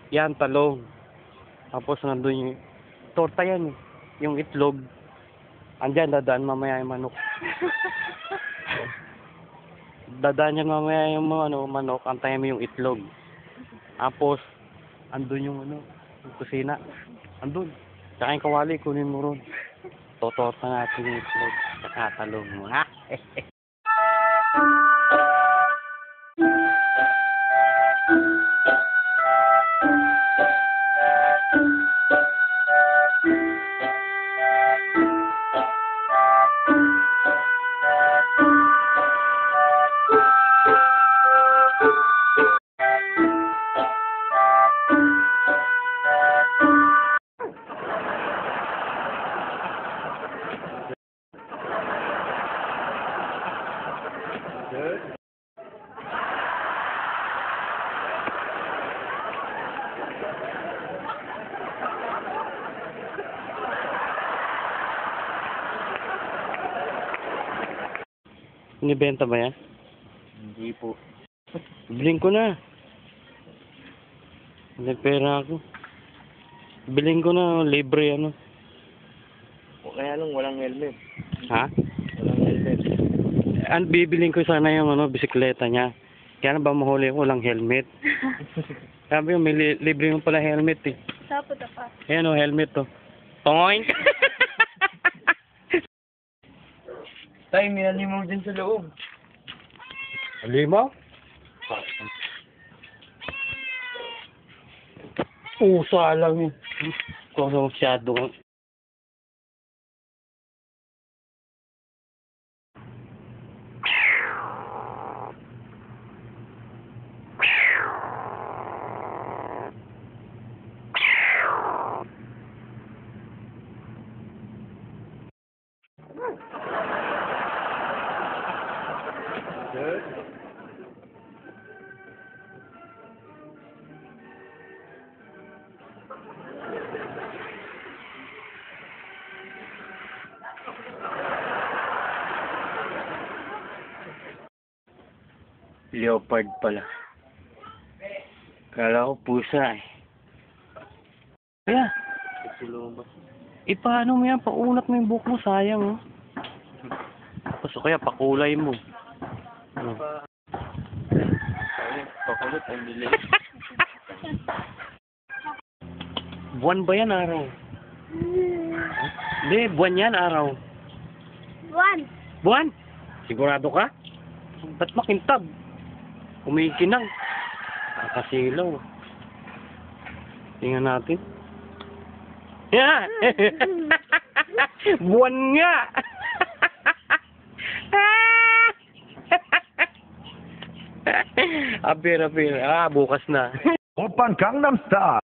Yan, talong. Tapos nandun yung torta yan eh. Yung itlog. Andyan, dadaan mamaya yung manok. Dadaan yan mamaya yung manok. Antayin mo yung itlog. Tapos, andun yung yung kusina. Andun. Tsaka yung kawali, kunin mo ron. Totorta natin yung itlog. Tsaka talong. Ha? Good. Inibenta ba yan? Hindi po. Biling ko na. May pera ako. Biling ko na, libre O kaya lang walang helmet. Ha? Walang helmet. Bibiling ko sana yung bisikleta niya. Kaya na ba mahuli ko walang helmet? Sabi yung may libre mo pala helmet eh. Sapot pa. Ayan helmet to. Toing! Tay, may animal din sa loob. Alimaw? Pusa lang yun. Kung sa masyado. Good. Leopard pala. Kala ko pusa eh. Kaya, paano mo yan? Paunat mo yung buhok mo, sayang oh. Tapos o kaya pakulay mo. Pakulit ang nilay. Buwan ba yan, araw? Hindi, buwan yan, araw. One. Buwan? Sigurado ka? Ba't makintab? Kumikinang. Nakasilaw. Tingnan natin. Yeah! Buwan nga! Apir. Bukas na. Open Gangnam Style.